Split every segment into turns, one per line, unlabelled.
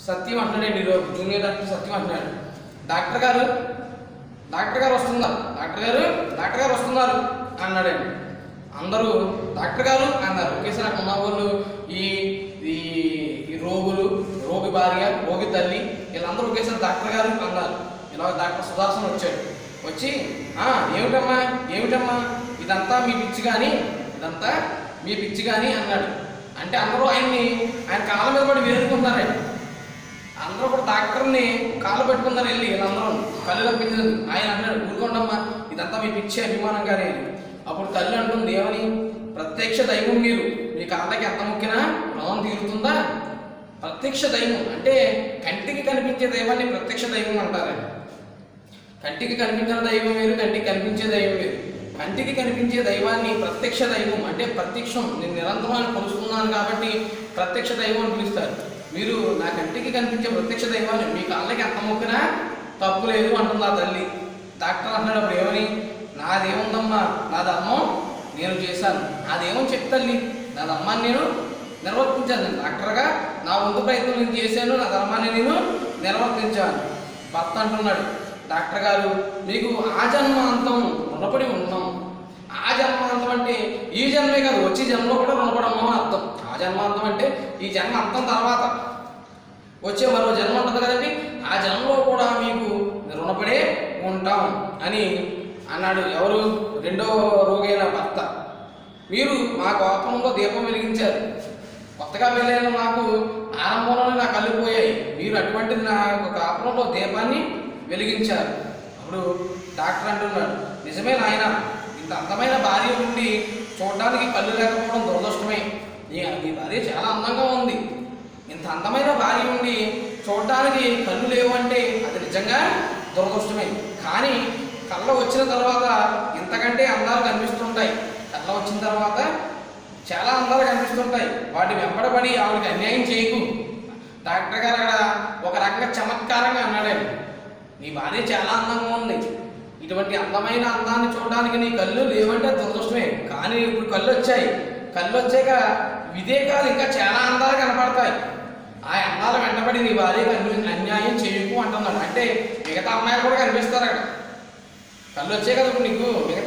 సత్యం అంటున్నాడండి ఈరోజు junior doctor సత్యం అంటున్నాడు, డాక్టర్ గారు వస్తున్నారు, డాక్టర్ గారు వస్తున్నారు అన్నాడండి. అందరూ డాక్టర్ గారు అన్నారు. ఒకేసారి అక్కడ ఉన్న వాళ్ళు ఈ ఈ రోగులు, రోగి భార్య, రోగి తల్లి వీళ్ళందరూ ఒకేసారి డాక్టర్ గారు అన్నారు. ఇలా డాక్టర్ సుదర్శన్ వచ్చాడు. వచ్చి ఏమిటమ్మా ఇదంతా మీ పిచ్చి కానీ అన్నాడు. అంటే అందరూ ఆయన కాళ్ళ మీద పడి వేరుకుంటున్నారండి. అందరూ కూడా డాక్టర్ని కాళ్ళు పెట్టుకున్నారు వెళ్ళి, వీళ్ళందరూ కళ్ళు తప్పించారు. ఆయన అన్నాడు, ఊరుకోండమ్మా ఇదంతా మీ పిచ్చి అభిమానంగానే. అప్పుడు తల్లి అంటుంది, ఏమని, ప్రత్యక్ష దైవం మీరు, మీ కాళ్ళకి ఎంత ముఖ్యనా రుణం తీరుతుందా? ప్రత్యక్ష దైవం అంటే కంటికి కనిపించే దైవాన్ని ప్రత్యక్ష దైవం అంటారండి. కంటికి కనిపించిన దైవం వేరు, కంటికి కనిపించే దైవం వేరు. కంటికి కనిపించే దైవాన్ని ప్రత్యక్ష దైవం అంటే ప్రత్యక్షం, నేను నిరంతరం కొలుస్తున్నాను కాబట్టి ప్రత్యక్ష దైవం అని పిలుస్తారు. మీరు నా కంటికి కనిపించే ప్రత్యక్ష దైవాన్ని మీ కాళ్ళకి ఎంత మొక్కినా తప్పు లేదు అంటుంది ఆ తల్లి. డాక్టర్ అన్నాడు అప్పుడు, ఏమని, నాదేముందమ్మా, నా ధర్మం నేను చేశాను, నాదేమో చెప్తల్లి, నా ధర్మాన్ని నేను నిర్వర్తించాను. నేను డాక్టర్గా నా వంతు ప్రయత్నం నేను చేశాను, నా ధర్మాన్ని నేను నిర్వర్తించాను. భర్త అంటున్నాడు, డాక్టర్ గారు మీకు ఆ జన్మాంతం రుణపడి ఉన్నాం. ఆ జన్మాంతం అంటే ఈ జన్మే కాదు, వచ్చే జన్మలో కూడా రుణపడము అని అర్థం. ఆ జన్మాంతం అంటే ఈ జన్మ అంతం తర్వాత వచ్చే మరో జన్మ ఉంటుంది కదండి, ఆ జన్మలో కూడా మీకు రుణపడే ఉంటాం అని అన్నాడు. ఎవరు? రెండో రోగైన భర్త. మీరు మా కోపంలో దీపం వెలిగించారు, కొత్తగా వెళ్ళిన నాకు ఆరంభంలోనే నా కళ్ళు పోయాయి, మీరు అటువంటిది నా కోపంలో దీపాన్ని వెలిగించారు. అప్పుడు డాక్టర్ అంటున్నాడు, నిజమే నాయన, ఇంత అందమైన భార్య ఉండి చూడడానికి కళ్ళు లేకపోవడం దురదృష్టమే. నీ భార్య చాలా అందంగా ఉంది, ఇంత అందమైన భార్య ఉండి చూడడానికి కళ్ళు లేవు అంటే అది నిజంగా దురదృష్టమే. కానీ కళ్ళ వచ్చిన తర్వాత ఇంతకంటే అందాలు కనిపిస్తుంటాయి. కళ్ళ వచ్చిన తర్వాత చాలా అందాలు కనిపిస్తుంటాయి, వాటి వెంబడబడి ఆవిడకి అన్యాయం చేయకు. డాక్టర్ గారు అక్కడ ఒక రకంగా చమత్కారంగా అన్నాడండి, నీ భార్య చాలా అందంగా ఉంది, ఇటువంటి అందమైన అందాన్ని చూడడానికి నీ కళ్ళు లేవంటే దురదృష్టమే. కానీ ఇప్పుడు కళ్ళు వచ్చాక ఇదే కాదు ఇంకా చాలా అందాలు కనపడతాయి, ఆ అందాల వెంటబడి నీ భార్యకు అన్యాయం చేయకు అంటున్నాడు. అంటే మిగతా అమ్మాయిలు కూడా కనిపిస్తారు అక్కడ, కళ్ళు వచ్చాయి కదా ఇప్పుడు నీకు, మిగతా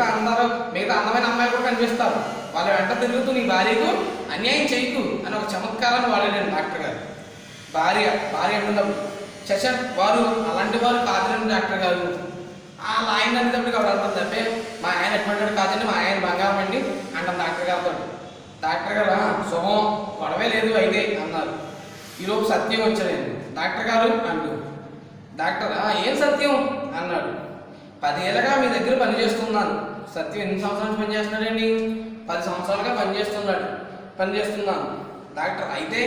అందమైన అమ్మాయిలు కూడా కనిపిస్తారు, వాళ్ళ వెంట తిరుగుతూ నీ భార్యకు అన్యాయం చేయకు అని ఒక చమత్కారాన్ని వాడాడండి డాక్టర్ గారు. భార్య అంటున్నప్పుడు చచ్చ వారు అలాంటి వారు కాదండి డాక్టర్ గారు, వాళ్ళ ఆయన అనేటప్పుడు ఆవిడ అంటుంది, అంటే మా ఆయన ఎటువంటి కాదండి, మా ఆయన బంగారం అండి అంటాం డాక్టర్ గారితో. డాక్టర్ గారు శుభం, గొడవే లేదు అయితే అన్నారు. ఈలోపు సత్యం వచ్చాడండి. డాక్టర్ గారు అంటూ, డాక్టర్ ఏం సత్యం అన్నాడు. 10 ఏళ్ళగా మీ దగ్గర పనిచేస్తున్నాను. సత్యం ఎన్ని సంవత్సరాలు పనిచేస్తున్నాడండి? 10 సంవత్సరాలుగా పనిచేస్తున్నాను. డాక్టర్ అయితే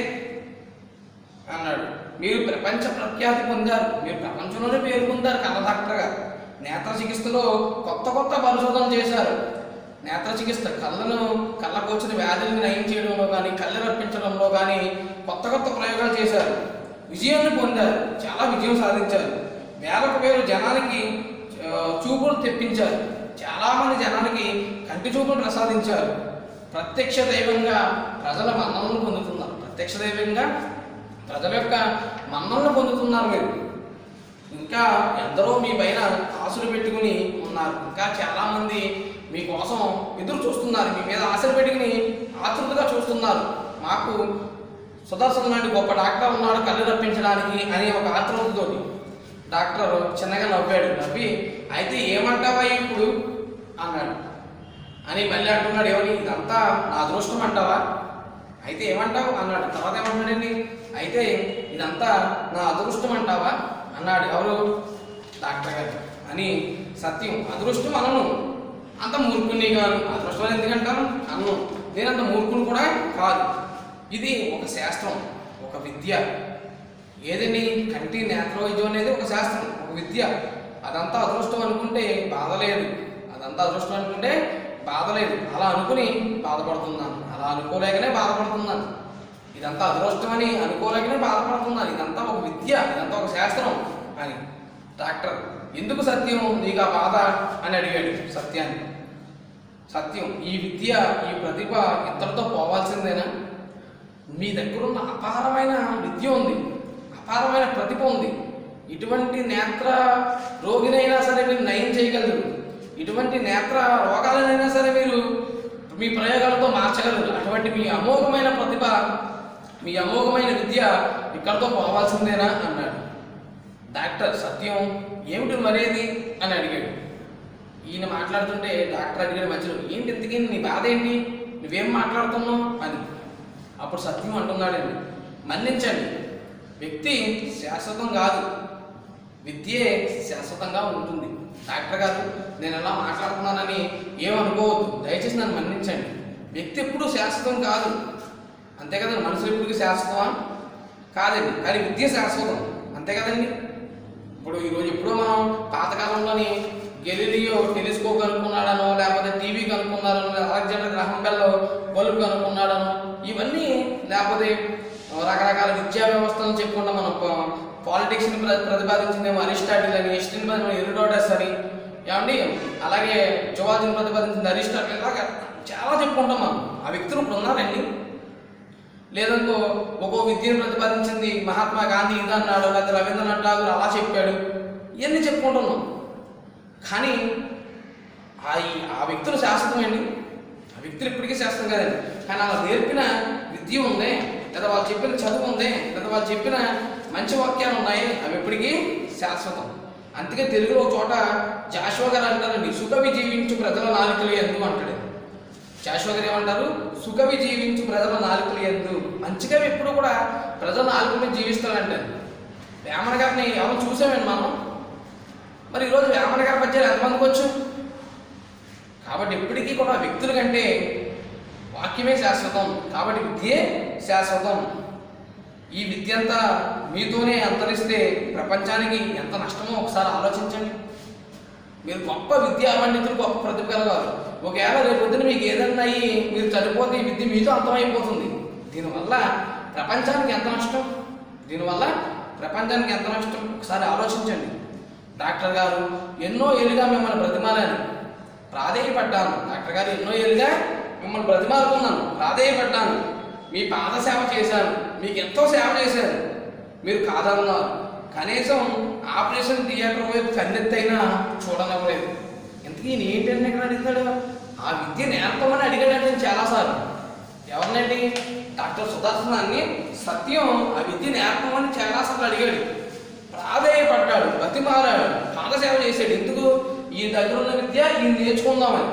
అన్నాడు, మీరు ప్రపంచ ప్రఖ్యాతి పొందారు, మీరు ప్రపంచంలోనే పేరు పొందారు కళ్ళ డాక్టర్గా. నేత్ర చికిత్సలో కొత్త పరిశోధనలు చేశారు. నేత్ర చికిత్స కళ్ళకు వచ్చిన వ్యాధులను నయం చేయడంలో కానీ, కళ్ళు రప్పించడంలో కానీ కొత్త ప్రయోగాలు చేశారు, విజయాన్ని పొందారు, చాలా విజయం సాధించారు. వేలకు వేలు జనానికి చూపులు తెప్పించారు, చాలామంది జనానికి కంటి చూపులు ప్రసాదించారు. ప్రత్యక్ష దైవంగా ప్రజల మన్నలను పొందుతున్నారు, ప్రజల యొక్క మన్నలను పొందుతున్నారు మీరు. ఇంకా ఎందరో మీ పైన ఆశలు పెట్టుకుని ఉన్నారు, ఇంకా చాలామంది మీకోసం ఎదురు చూస్తున్నారు, మీ మీద ఆశలు పెట్టుకుని ఆతృతగా చూస్తున్నారు. మాకు సుదర్శన్ లాంటి గొప్ప డాక్టర్ ఉన్నాడు కళ్ళు రప్పించడానికి అని ఒక ఆతృతతోటి. డాక్టర్ చిన్నగా నవ్వి, అయితే ఏమంటావా ఇప్పుడు అన్నాడు. అని మళ్ళీ అంటున్నాడు, ఏమని, ఇదంతా నా అదృష్టం అంటావా? అయితే ఏమంటావు అన్నాడు. తర్వాత ఏమంటున్నాడండి, అయితే ఇదంతా నా అదృష్టం అంటావా అన్నాడు. ఎవరు? డాక్టర్ గారు. అని సత్యం, అదృష్టం అనను, అంత మూర్ఖుని కాదు, అదృష్టం ఎందుకంటాను అన్ను, నేనంత మూర్ఖుని కూడా కాదు. ఇది ఒక శాస్త్రం, ఒక విద్య. ఏదండి? కంటి నేత్ర వైద్యం అనేది ఒక శాస్త్రం, ఒక విద్య. అదంతా అదృష్టం అనుకుంటే బాధ లేదు, అలా అనుకుని బాధపడుతున్నాను, అలా అనుకోలేకనే బాధపడుతున్నాను. ఇదంతా అదృష్టం అని అనుకోలేకనే బాధపడుతున్నాను, ఇదంతా ఒక విద్య, ఇదంతా ఒక శాస్త్రం అని. డాక్టర్, ఎందుకు సత్యం నీకు ఆ బాధ అని అడిగాడు సత్యాన్ని. సత్యం, ఈ విద్య, ఈ ప్రతిభ ఇంతటితో పోవాల్సిందేనా? మీ దగ్గర ఉన్న అపారమైన విద్య ఉంది, అపారమైన ప్రతిభ ఉంది. ఇటువంటి నేత్ర రోగినైనా సరే మీరు నయం చేయగలరు. ఇటువంటి నేత్ర రోగాలనైనా సరే మీరు మీ ప్రయోగాలతో మార్చగలరు. అటువంటి మీ అమోఘమైన ప్రతిభ, మీ అమోఘమైన విద్య ఇక్కడితో పోవాల్సిందేనా అన్నాడు. డాక్టర్ సత్యం ఏమిటి మరేది అని అడిగాడు. ఈయన మాట్లాడుతుంటే డాక్టర్ అడిగాడు మధ్యలో, ఏంటి ఇంతకీ నీ బాధ ఏంటి, నువ్వేం మాట్లాడుతున్నావు అని. అప్పుడు సత్యం అంటున్నాడండి, మన్నించండి, వ్యక్తి శాశ్వతం కాదు, విద్యే శాశ్వతంగా ఉంటుంది. డాక్టర్ గారు నేను ఎలా మాట్లాడుతున్నానని ఏమనుకోవద్దు, దయచేసి నన్ను మన్నించండి. వ్యక్తి ఎప్పుడూ శాశ్వతం కాదు, అంతే కదండి. మనుషులు ఎప్పటికీ శాశ్వతమా కాదండి, కానీ విద్య శాశ్వతం, అంతే కదండి. ఇప్పుడు ఈరోజు ఎప్పుడో మనం పాతకాలంలోని గెలీలియో టెలిస్కోప్ కనుక్కున్నాడనో, లేకపోతే టీవీ కనుక్కున్నాడనో, అలెగ్జాండర్ గ్రాహం బెల్ బల్బ్ కనుక్కున్నాడనో, ఇవన్నీ లేకపోతే రకరకాల విద్యా వ్యవస్థలను చెప్పుకుంటాం. మనం పాలిటిక్స్ని ప్రతిపాదించిందేమో అరిస్టాటిల్ అని, హిస్టరీని హెరోడోటస్ అని, ఏమండి అలాగే జువాలజీని ప్రతిపాదించింది అరిస్టాటిల్, ఇలాగా చాలా చెప్పుకుంటాం మనం. ఆ వ్యక్తులు ఇప్పుడు ఉన్నారండి. లేదనుకో ఒక్కో విద్యను ప్రతిపాదించింది మహాత్మా గాంధీ ఇది అన్నాడు, లేకపోతే రవీంద్రనాథ్ ఠాగూర్ అలా చెప్పాడు, ఇవన్నీ చెప్పుకుంటున్నాం. కానీ ఆ వ్యక్తులు శాశ్వతమండి, ఆ వ్యక్తులు ఇప్పటికీ శాశ్వతం కదండి. కానీ అలా నేర్పిన విద్య ఉందే, లేదా వాళ్ళు చెప్పిన చదువు ఉందే, లేదా వాళ్ళు చెప్పిన మంచి వాక్యాలు ఉన్నాయి, అవి ఎప్పటికీ శాశ్వతం. అందుకే తెలుగులో ఒక చోట జాషువా గారు అంటారండి, సుఖవి జీవించు ప్రజల నాలుకలు ఎందు అంటాడు. జాషువా గారు ఏమంటారు, సుఖవి జీవించు ప్రజల నాలుకలు ఎందు. మంచిగా ఎప్పుడు కూడా ప్రజల నాలుకల మీద జీవిస్తాడంటారు. వేమన గారిని ఎవరు చూసామండి మనం. మరి ఈరోజు వేమన గారి పద్యాలు ఎంతమందికి వచ్చు? కాబట్టి ఎప్పటికీ కూడా వ్యక్తుల కంటే వాక్యమే శాశ్వతం, కాబట్టి విద్యే శాశ్వతం. ఈ విద్య అంతా మీతోనే అంతరిస్తే ప్రపంచానికి ఎంత నష్టమో ఒకసారి ఆలోచించండి. మీరు గొప్ప విద్యా పండితులు, గొప్ప ప్రతిభ కలగారు. ఒకవేళ రేపు పొద్దున మీకు ఏదన్నా అయ్యి మీరు చనిపోతే ఈ విద్య మీతో అంతమైపోతుంది. దీనివల్ల ప్రపంచానికి ఎంత నష్టం, దీనివల్ల ప్రపంచానికి ఎంత నష్టం ఒకసారి ఆలోచించండి. డాక్టర్ గారు ఎన్నో ఏళ్ళుగా మిమ్మల్ని బ్రతిమాలాను, ప్రాధేయపడ్డాను. డాక్టర్ గారు ఎన్నో ఏళ్ళుగా మిమ్మల్ని బ్రతిమాలుకున్నాను, ప్రాధేయపడ్డాను, మీ పాద సేవ చేశాను, మీకు ఎంతో సేవ చేశాను, మీరు కాదన్నారు. కనీసం ఆపరేషన్ థియేటర్ వైపు కన్నెత్తైనా చూడనవ్వలేదు. ఇంతకీ ఏంటంటే ఇక్కడ అడుగుతాడు, ఆ విద్య నేర్పమని అడిగాడంటే నేను చాలాసార్లు. ఎవరినండి? డాక్టర్ సుదర్శనాన్ని సత్యం ఆ విద్య నేర్పమని చాలాసార్లు అడిగాడు, ప్రాధేయపడ్డాడు, బతిమాలాడు, పాదసేవ చేశాడు. ఎందుకు? ఈ దగ్గర ఉన్న విద్య ఈయన నేర్చుకుందామని.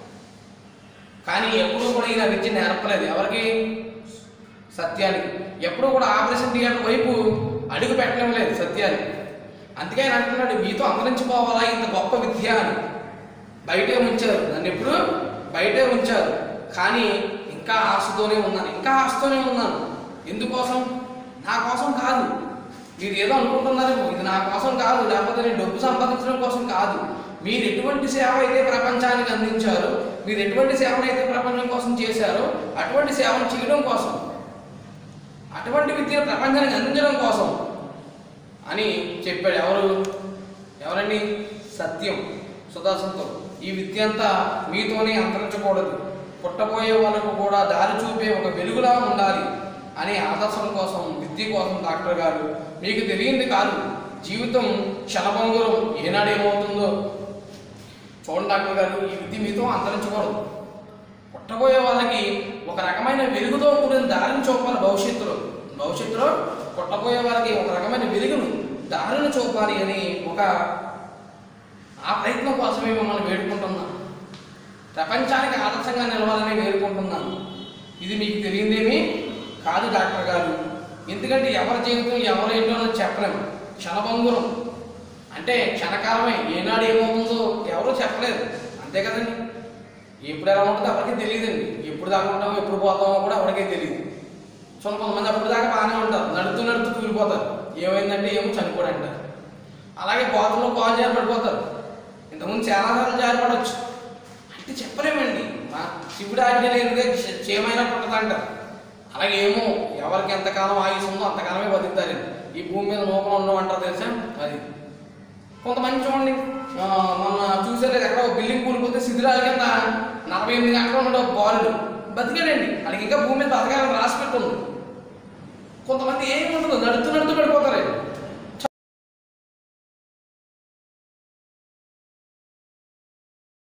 కానీ ఎప్పుడూ కూడా ఈయన విద్య నేర్పలేదు. ఎవరికి? సత్యానికి. ఎప్పుడూ కూడా ఆపరేషన్ థియేటర్ వైపు అడుగు పెట్టడం సత్యాన్ని. అందుకే ఆయన అంటున్నాడు, మీతో అంతరించిపోవాలా ఇంత గొప్ప విద్య అని. బయటే ఉంచారు నన్ను, ఎప్పుడు బయటే ఉంచారు, కానీ ఇంకా ఆశతోనే ఉన్నాను, ఇంకా ఆశతోనే ఉన్నాను. ఎందుకోసం? నా కోసం కాదు. మీరు ఏదో అనుకుంటున్నారేమో, ఇది నా కోసం కాదు, లేకపోతే నేను డబ్బు సంపాదించడం కోసం కాదు. మీరు ఎటువంటి సేవ అయితే ప్రపంచానికి అందించారో, మీరు ఎటువంటి సేవను అయితే ప్రపంచం కోసం చేశారో, అటువంటి సేవను చేయడం కోసం, అటువంటి విద్యను ప్రపంచానికి అందించడం కోసం అని చెప్పాడు. ఎవరండి? సత్యం సుదర్శన్తో. ఈ విద్య అంతా మీతోనే అంతరించకూడదు, పుట్టబోయే వాళ్ళకు కూడా దారి చూపే ఒక వెలుగులా ఉండాలి అనే ఆదర్శం కోసం, విద్య కోసం డాక్టర్ గారు మీకు తెలియంది కాదు, జీవితం క్షణభంగురం, ఏనాడేమవుతుందో చూడండి డాక్టర్ గారు, ఈ విద్య మీతో అంతరించకూడదు, పుట్టబోయే వాళ్ళకి ఒక రకమైన వెలుగుతో కూడిన దారిని చూపాలి. భవిష్యత్తులో పుట్టబోయే వాళ్ళకి ఒక రకమైన వెలుగును, దారిని చూపాలి అని ఆ ప్రయత్నం కోసమే మిమ్మల్ని వేడుకుంటున్నాను. ప్రపంచానికి ఆదర్శంగా నిలవాలని వేడుకుంటున్నాను. ఇది మీకు తెలియదేమీ కాదు డాక్టర్ గారు. ఎందుకంటే ఎవరి జీవితం ఎవరేంటో అని చెప్పలేము. క్షణభంగురం అంటే క్షణకాలమే, ఏనాడు ఏమవుతుందో ఎవరూ చెప్పలేదు, అంతే కదండి. ఎప్పుడు ఎలా ఉంటుందో ఎవరికీ తెలియదండి. ఎప్పుడు దాకా ఉంటామో ఎప్పుడు పోతామో కూడా ఎవరికీ తెలియదు. సో కొంతమంది అప్పుడు దాకా బాగానే ఉంటారు, నడుతూ తూలిపోతారు, ఏమైందంటే ఏమో చనిపోడు అంటారు. అలాగే బాతుల్లో కాలు జారిపడిపోతారు, ఇంతకుముందు చాలాసార్లు జారిపడవచ్చు, అంటే చెప్పలేమండి. మా శివుడు ఆజ్ఞ లేనిదే చేయమైనా పుట్టదంటారు. అలాగే ఏమో ఎవరికి ఎంతకాలం ఆయుష్ ఉందో అంతకాలమే బతుకుతారండి. ఈ భూమి మీద నూకలు ఉండవు అంటారు, తెలుసా? అది కొంతమంది చూడండి, మొన్న చూసేది ఎక్కడ బిల్డింగ్ కూలిపోతే శిథిరాల కింద 48 గంటలు ఉండవు బాలుడు బతికాడండి. వాళ్ళకి ఇంకా భూమి మీద బతకాలని రాసి పెట్టుంది. కొంతమంది ఏమి ఉండదు, నడుతూ నడుతూ పడిపోతారు.